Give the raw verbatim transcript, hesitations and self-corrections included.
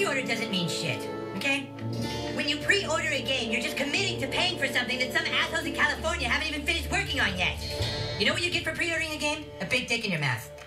pre-order doesn't mean shit, okay? When you pre-order a game, you're just committing to paying for something that some assholes in California haven't even finished working on yet. You know what you get for pre-ordering a game? A big dick in your mouth.